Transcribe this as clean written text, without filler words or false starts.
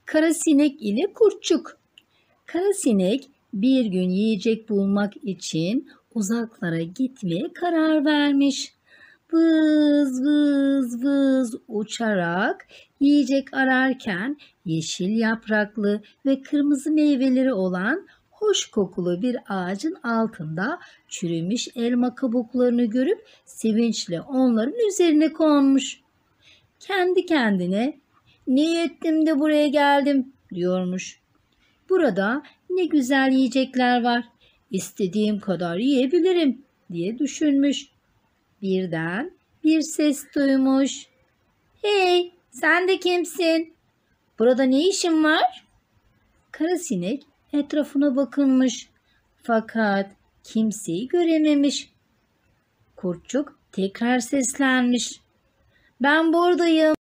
Karasinek ile kurtçuk. Karasinek bir gün yiyecek bulmak için uzaklara gitmeye karar vermiş. Vız vız vız uçarak yiyecek ararken yeşil yapraklı ve kırmızı meyveleri olan hoş kokulu bir ağacın altında çürümüş elma kabuklarını görüp sevinçle onların üzerine konmuş. Kendi kendine "Ne ettim de buraya geldim?" diyormuş. "Burada ne güzel yiyecekler var. İstediğim kadar yiyebilirim," diye düşünmüş. Birden bir ses duymuş. "Hey, sen de kimsin? Burada ne işin var?" Karasinek etrafına bakınmış. Fakat kimseyi görememiş. Kurtçuk tekrar seslenmiş. "Ben buradayım.